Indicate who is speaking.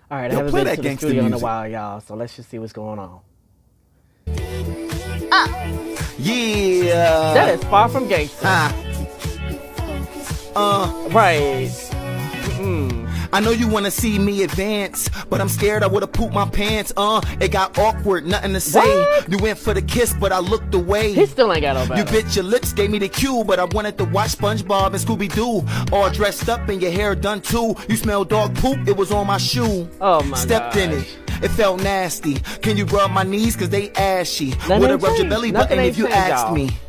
Speaker 1: All right, I
Speaker 2: Yo,
Speaker 1: haven't
Speaker 2: play
Speaker 1: been
Speaker 2: that
Speaker 1: to the
Speaker 2: gangsta
Speaker 1: studio in a
Speaker 2: music.
Speaker 1: while, y'all, so let's just see what's going on.
Speaker 2: Yeah.
Speaker 1: That is far from gangsta. Right.
Speaker 2: I know you wanna see me advance, but I'm scared I would've pooped my pants. It got awkward, nothing to say.
Speaker 1: What?
Speaker 2: You went for the kiss, but I looked away.
Speaker 1: He still ain't got no
Speaker 2: You
Speaker 1: better.
Speaker 2: bit your lips, gave me the cue, but I wanted to watch SpongeBob and Scooby-Doo. All dressed up and your hair done too. You smell dog poop, it was on my shoe.
Speaker 1: Oh my
Speaker 2: Stepped in
Speaker 1: gosh.
Speaker 2: it. It felt nasty. Can you rub my knees, cause they ashy?
Speaker 1: Nothing
Speaker 2: Would've
Speaker 1: ain't
Speaker 2: rubbed your
Speaker 1: changed.
Speaker 2: belly
Speaker 1: Nothing
Speaker 2: button
Speaker 1: ain't
Speaker 2: if you
Speaker 1: changed,
Speaker 2: asked
Speaker 1: y'all.
Speaker 2: me.